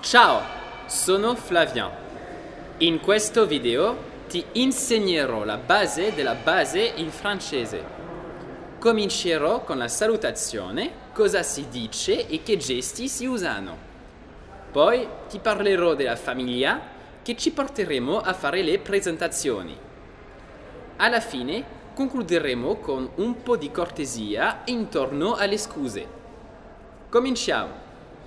Ciao, sono Flavien. In questo video ti insegnerò la base della base in francese. Comincerò con la salutazione, cosa si dice e che gesti si usano. Poi ti parlerò della famiglia che ci porteremo a fare le presentazioni. Alla fine concluderemo con un po' di cortesia intorno alle scuse. Cominciamo!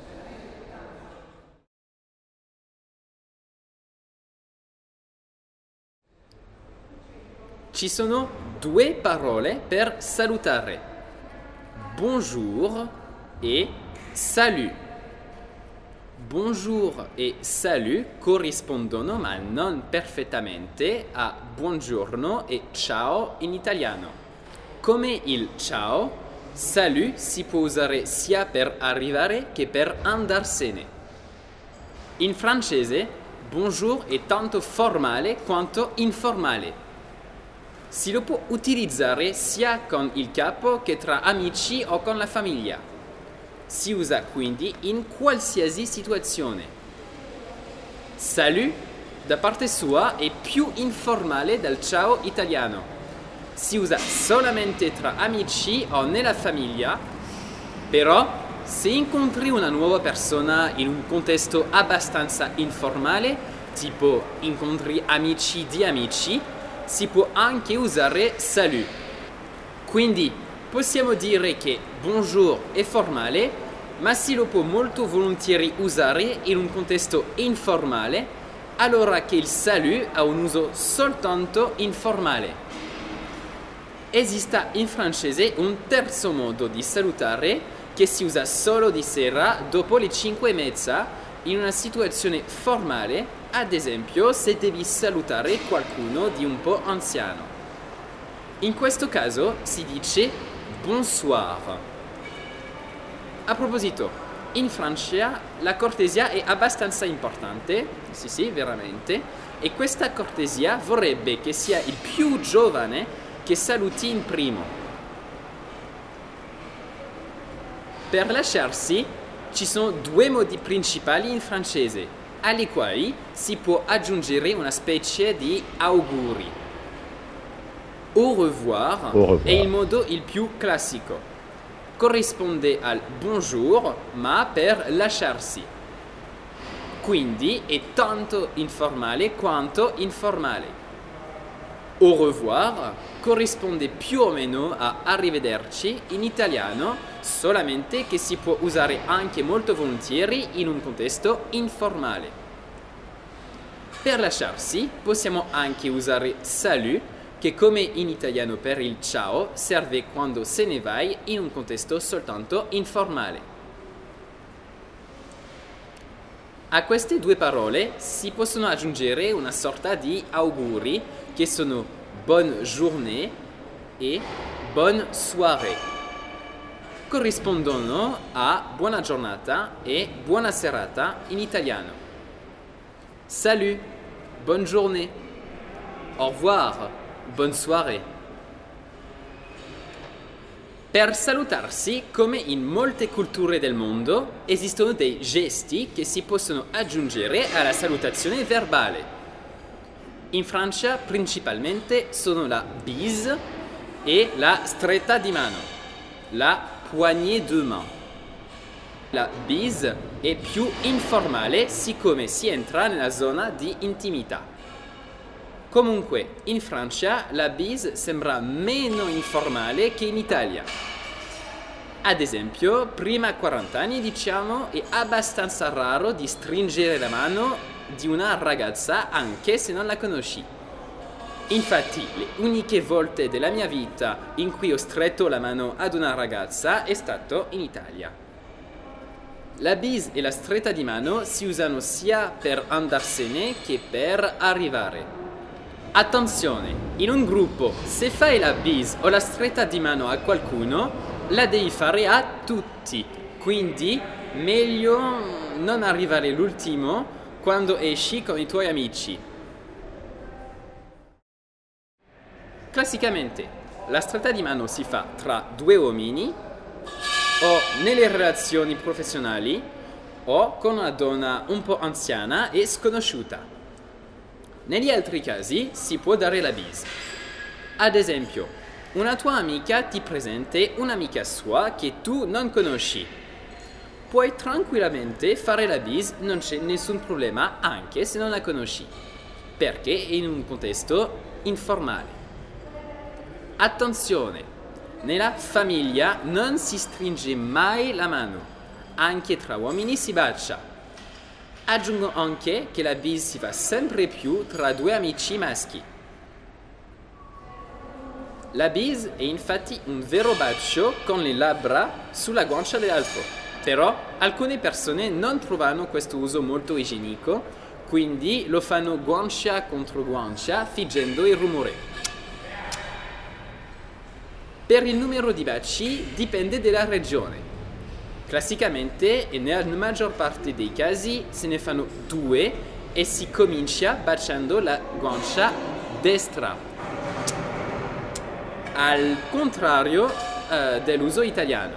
Ci sono due parole per salutare. Bonjour e salut. Bonjour e salut corrispondono, ma non perfettamente, a buongiorno e ciao in italiano. Come il ciao, salut si può usare sia per arrivare che per andarsene. In francese, bonjour è tanto formale quanto informale. Si lo può utilizzare sia con il capo che tra amici o con la famiglia. Si usa quindi in qualsiasi situazione. Salut, da parte sua, è più informale del ciao italiano. Si usa solamente tra amici o nella famiglia, però se incontri una nuova persona in un contesto abbastanza informale, tipo incontri amici di amici, si può anche usare salut. Quindi possiamo dire che bonjour è formale, ma si lo può molto volentieri usare in un contesto informale, allora che il salut ha un uso soltanto informale. Esiste in francese un terzo modo di salutare che si usa solo di sera dopo le 5:30 in una situazione formale, ad esempio se devi salutare qualcuno di un po' anziano. In questo caso si dice bonsoir. A proposito, in Francia la cortesia è abbastanza importante, sì, veramente, e questa cortesia vorrebbe che sia il più giovane che saluti in primo. Per lasciarsi ci sono due modi principali in francese, alle quali si può aggiungere una specie di auguri. Au revoir, è il modo il più classico. Corrisponde al bonjour, ma per lasciarsi. Quindi è tanto informale quanto informale. Au revoir corrisponde più o meno a arrivederci in italiano, solamente che si può usare anche molto volentieri in un contesto informale. Per lasciarsi possiamo anche usare salut, che come in italiano per il ciao serve quando se ne vai in un contesto soltanto informale. A queste due parole si possono aggiungere una sorta di auguri che sono bonne journée e bonne soirée. Corrispondono a buona giornata e buona serata in italiano. Salut, bonne journée. Au revoir, bonne soirée. Per salutarsi, come in molte culture del mondo, esistono dei gesti che si possono aggiungere alla salutazione verbale. In Francia principalmente sono la bise e la stretta di mano, la poignée de main. La bise è più informale siccome si entra nella zona di intimità. Comunque, in Francia la bise sembra meno informale che in Italia. Ad esempio, prima a 40 anni, diciamo, è abbastanza raro di stringere la mano di una ragazza anche se non la conosci. Infatti, le uniche volte della mia vita in cui ho stretto la mano ad una ragazza è stato in Italia. La bise e la stretta di mano si usano sia per andarsene che per arrivare. Attenzione, in un gruppo, se fai la bise o la stretta di mano a qualcuno, la devi fare a tutti. Quindi, meglio non arrivare l'ultimo quando esci con i tuoi amici. Classicamente, la stretta di mano si fa tra due uomini o nelle relazioni professionali o con una donna un po' anziana e sconosciuta. Negli altri casi si può dare la bise. Ad esempio, una tua amica ti presenta un'amica sua che tu non conosci. Puoi tranquillamente fare la bise, non c'è nessun problema anche se non la conosci, perché è in un contesto informale. Attenzione, nella famiglia non si stringe mai la mano, anche tra uomini si bacia. Aggiungo anche che la bise si fa sempre più tra due amici maschi. La bise è infatti un vero bacio con le labbra sulla guancia dell'altro, però alcune persone non trovano questo uso molto igienico, quindi lo fanno guancia contro guancia fingendo il rumore. Per il numero di baci dipende dalla regione. Classicamente e nella maggior parte dei casi se ne fanno 2 e si comincia baciando la guancia destra, al contrario dell'uso italiano.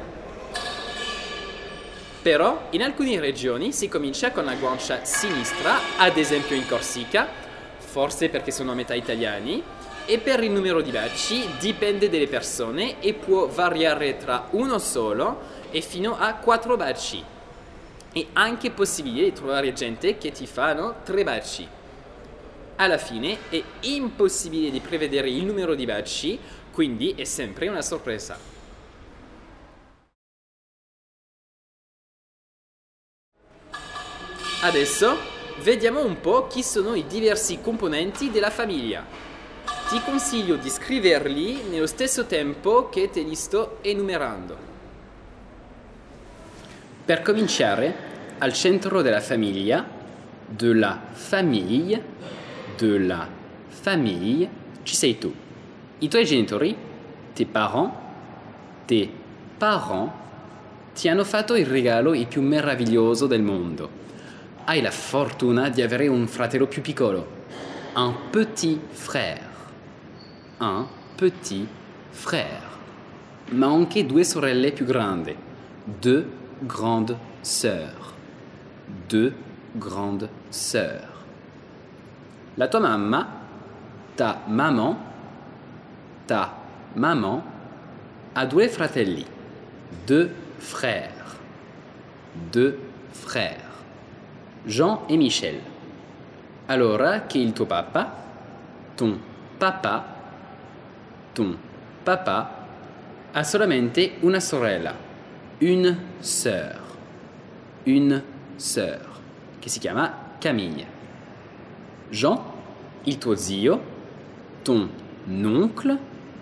Però in alcune regioni si comincia con la guancia sinistra, ad esempio in Corsica, forse perché sono a metà italiani, e per il numero di baci dipende dalle persone e può variare tra uno solo e fino a 4 baci. È anche possibile trovare gente che ti fanno 3 baci. Alla fine è impossibile di prevedere il numero di baci, quindi è sempre una sorpresa. Adesso vediamo un po' chi sono i diversi componenti della famiglia. Ti consiglio di scriverli nello stesso tempo che te li sto enumerando. Per cominciare, al centro della famiglia, de la famille, ci sei tu. I tuoi genitori, tes parents, ti hanno fatto il regalo più meraviglioso del mondo. Hai la fortuna di avere un fratello più piccolo, un petit frère, ma anche 2 sorelle più grandi, deux grandes sœurs. La tua mamma, ta maman, ha 2 fratelli, deux frères, Jean et Michel. Allora che il tuo papà, ton papa, ha solamente una sorella, une sœur, che si chiama Camille. Jean, il tuo zio, ton oncle,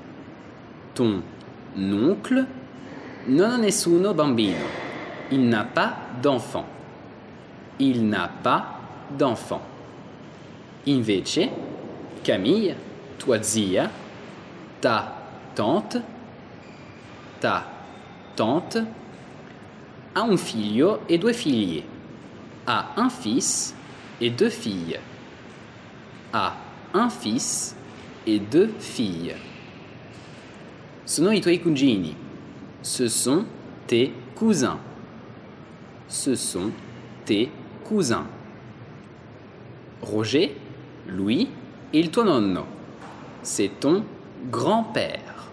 non ha nessuno bambino. Il n'a pas d'enfant. Invece, Camille, tua zia, ta tante, ha un figlio e 2 figlie. Ha un fils et 2 filles. Sono i tuoi cugini. Ce sont tes cousins. Roger, lui e il tuo nonno. C'est ton grand-père.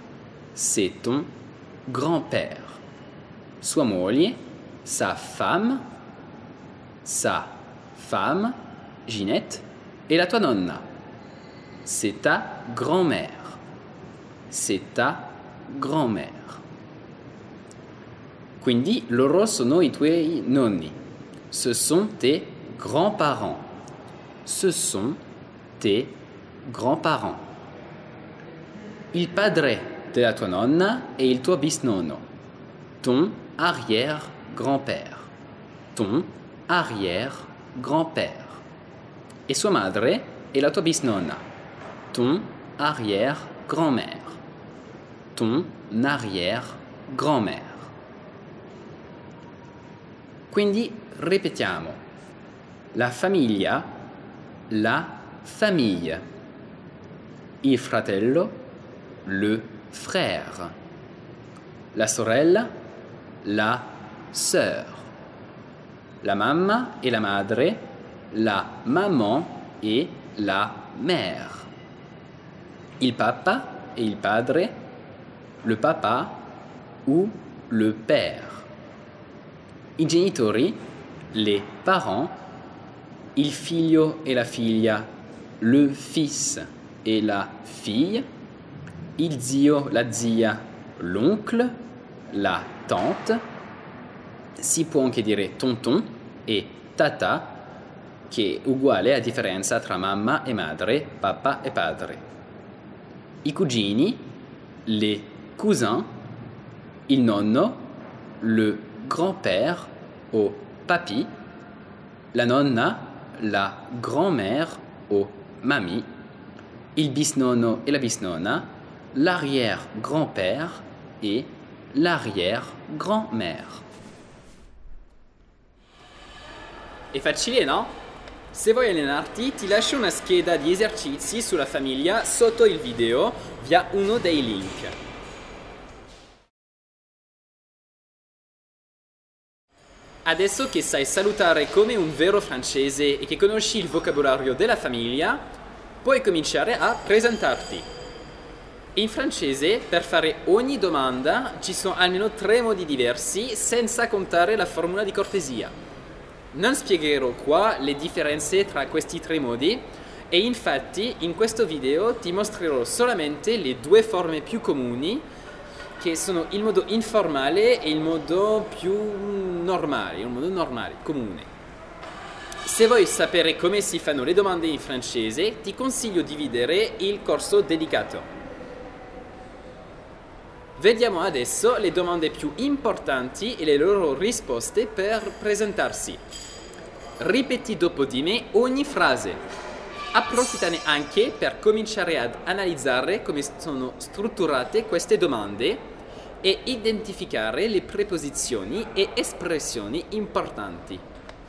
Sua moglie, sa femme, Ginette, e la tua nonna. C'est ta grand-mère. Quindi loro sono i tuoi nonni. Ce sont tes grands-parents. Il padre della tua nonna e il tuo bisnonno. Ton arrière-grand-père. E sua madre è la tua bisnonna. Ton arrière-grand-mère. Quindi ripetiamo. La famiglia, la famille. Il fratello, le frère. La sorella, la sœur. la mamma et la madre, la maman et la mère. Il papa et il padre, le papa ou le père. I genitori, les parents, il figlio e la figlia, le fils et la fille, il zio, la zia, l'oncle, la tante, si può anche dire tonton e tata, che è uguale a differenza tra mamma e madre, papà e padre. I cugini, les cousins, il nonno, le grand-père o papy, la nonna, la grand-mère o mamie, il bisnonno e la bisnonna, l'arrière-grand-père e l'arrière-grand-mère. È facile, no? Se vuoi allenarti, ti lascio una scheda di esercizi sulla famiglia sotto il video via uno dei link. Adesso che sai salutare come un vero francese e che conosci il vocabolario della famiglia, puoi cominciare a presentarti. In francese, per fare ogni domanda, ci sono almeno 3 modi diversi, senza contare la formula di cortesia. Non spiegherò qua le differenze tra questi 3 modi e infatti in questo video ti mostrerò solamente le 2 forme più comuni, che sono il modo informale e il modo più normale, comune. Se vuoi sapere come si fanno le domande in francese, ti consiglio di vedere il corso dedicato. Vediamo adesso le domande più importanti e le loro risposte per presentarsi. Ripeti dopo di me ogni frase. Approfittane anche per cominciare ad analizzare come sono strutturate queste domande e identificare le preposizioni e espressioni importanti.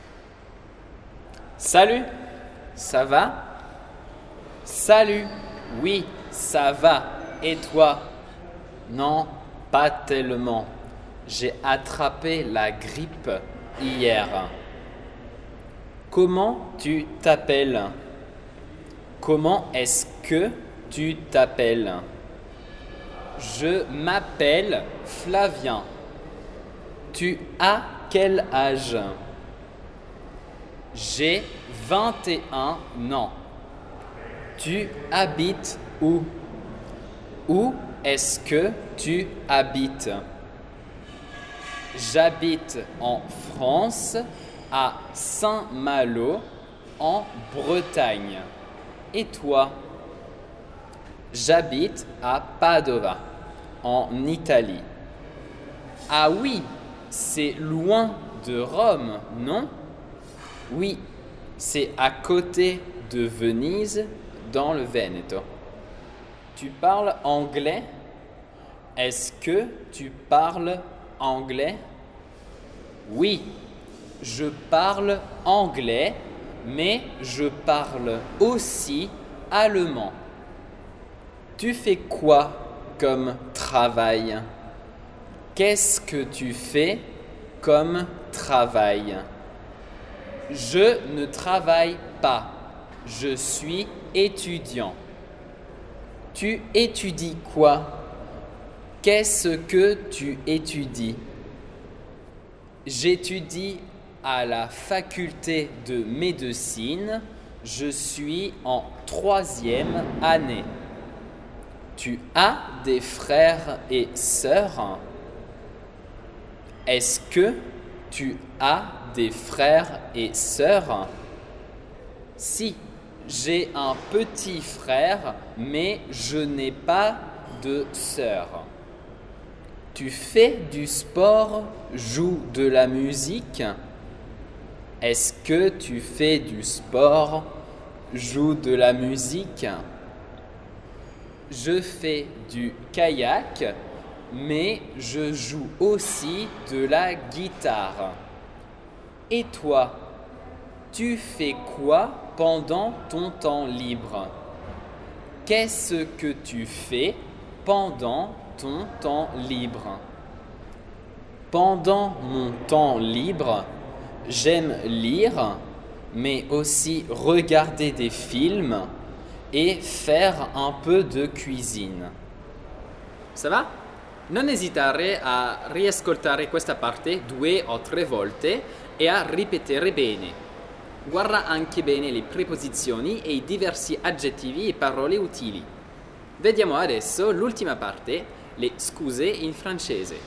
Salut, ça va? Salut, oui, ça va. Et toi? Non, pas tellement. J'ai attrapé la grippe hier. Comment tu t'appelles? Comment est-ce que tu t'appelles? Je m'appelle Flavien. Tu as quel âge? J'ai 21 ans. Tu habites où? Où est-ce que tu habites? J'habite en France, à Saint-Malo, en Bretagne. Et toi? J'habite à Padova, en Italie. Ah oui, c'est loin de Rome, non? Oui, c'est à côté de Venise, dans le Veneto. Tu parles anglais? Est-ce que tu parles anglais? Oui, je parle anglais, mais je parle aussi allemand. Tu fais quoi comme travail? Qu'est-ce que tu fais comme travail? Je ne travaille pas, je suis étudiant. Tu étudies quoi? Qu'est-ce que tu étudies? J'étudie à la faculté de médecine. Je suis en 3e année. Tu as des frères et sœurs? Est-ce que tu as des frères et sœurs? Si, j'ai un petit frère, mais je n'ai pas de sœur. Tu fais du sport, joues de la musique? Est-ce que tu fais du sport, joues de la musique? Je fais du kayak, mais je joue aussi de la guitare. Et toi, tu fais quoi pendant ton temps libre? Qu'est-ce que tu fais pendant ton temps libre? Pendant mon temps libre, j'aime lire, mais aussi regarder des films e faire un peu de cuisine. Ça va? Non esitare a riascoltare questa parte 2 o 3 volte e a ripetere bene. Guarda anche bene le preposizioni e i diversi aggettivi e parole utili. Vediamo adesso l'ultima parte, le scuse in francese.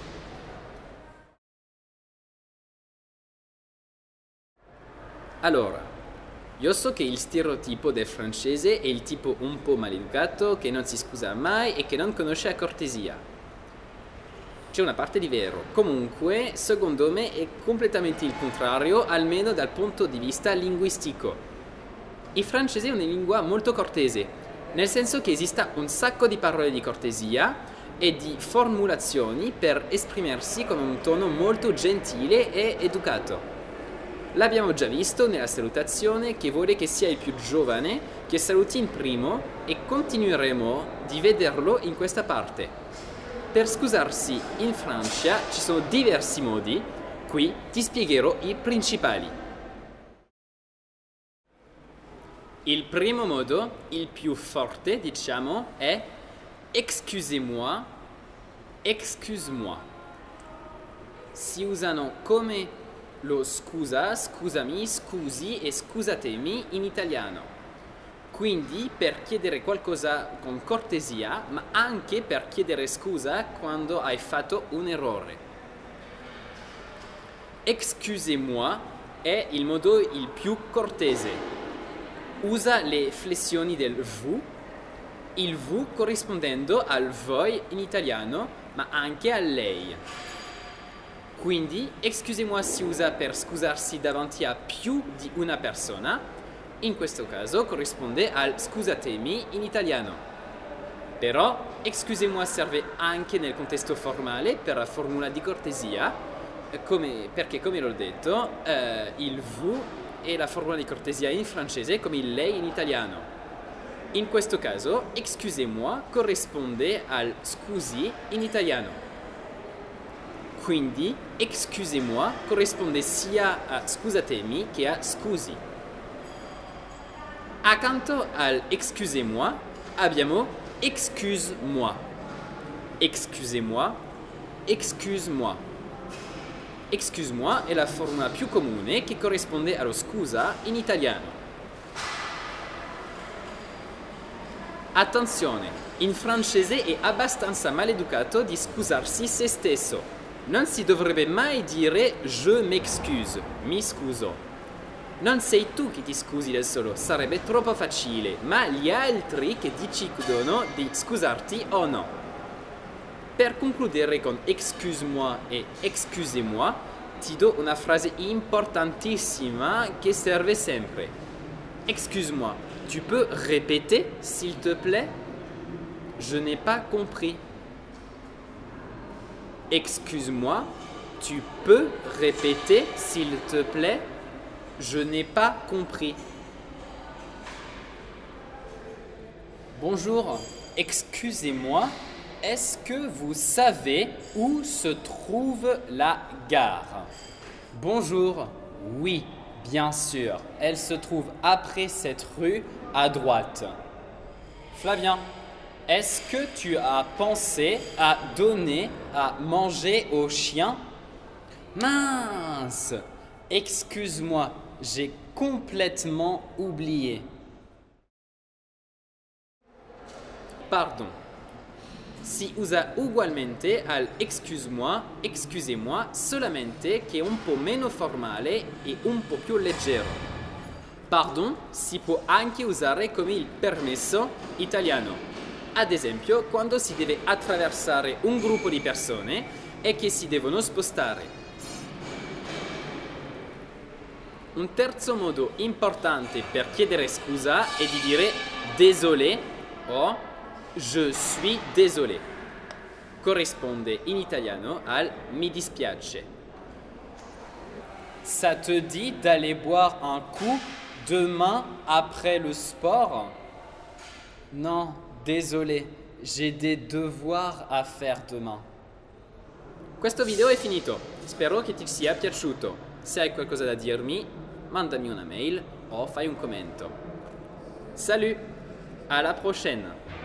Allora, io so che il stereotipo del francese è il tipo un po' maleducato, che non si scusa mai e che non conosce la cortesia. C'è una parte di vero. Comunque, secondo me è completamente il contrario, almeno dal punto di vista linguistico. Il francese è una lingua molto cortese, nel senso che esista un sacco di parole di cortesia e di formulazioni per esprimersi con un tono molto gentile e educato. L'abbiamo già visto nella salutazione che vuole che sia il più giovane che saluti in primo e continueremo di vederlo in questa parte. Per scusarsi in Francia ci sono diversi modi, qui ti spiegherò i principali. Il primo modo, il più forte, diciamo, è excusez-moi, excuse-moi. Si usano come lo scusa, scusami, scusi e scusatemi in italiano. Quindi per chiedere qualcosa con cortesia, ma anche per chiedere scusa quando hai fatto un errore. Excusez-moi è il modo il più cortese. Usa le flessioni del vous, il vous corrispondendo al voi in italiano, ma anche a lei. Quindi excusez-moi si usa per scusarsi davanti a più di una persona. In questo caso corrisponde al scusatemi in italiano. Però excusez-moi serve anche nel contesto formale per la formula di cortesia, perché come l'ho detto, il vous è la formula di cortesia in francese come il lei in italiano. In questo caso excusez-moi corrisponde al scusi in italiano. Quindi excusez-moi corrisponde sia a scusatemi che a scusi. Accanto al excusez-moi abbiamo excuse-moi. Excusez-moi, excuse-moi. Excuse-moi è la formula più comune che corrisponde allo scusa in italiano. Attenzione, in francese è abbastanza maleducato di scusarsi se stesso. Non si dovrebbe mai dire je m'excuse, mi scuso. Non sei tu che ti scusi da solo, sarebbe troppo facile, ma gli altri che decidono di scusarti o no. Per concludere con excuse-moi e excusez-moi, ti do una frase importantissima che serve sempre. Excuse-moi, tu peux répéter s'il te plaît? Je n'ai pas compris. Excuse-moi, tu peux répéter s'il te plaît? Je n'ai pas compris. Bonjour, excusez-moi, est-ce que vous savez où se trouve la gare? Bonjour, oui, bien sûr, elle se trouve après cette rue à droite. Flavien, est-ce que tu as pensé à donner à manger aux chiens? Mince, excuse-moi. J'ai complètement oublié. Pardon. Si usa ugualmente al excuse-moi, excusez-moi, solamente che è un po' meno formale e un po' più leggero. Pardon si può anche usare come il permesso italiano. Ad esempio, quando si deve attraversare un gruppo di persone e che si devono spostare. Un terzo modo importante per chiedere scusa è di dire désolé o je suis désolé. Corrisponde in italiano al mi dispiace. Ça te dit d'aller boire un coup demain après le sport? Non, désolé, j'ai des devoirs à faire demain. Questo video è finito, spero che ti sia piaciuto. Se hai qualcosa da dirmi, mandami una mail o fai un commento. Salut, alla prochaine!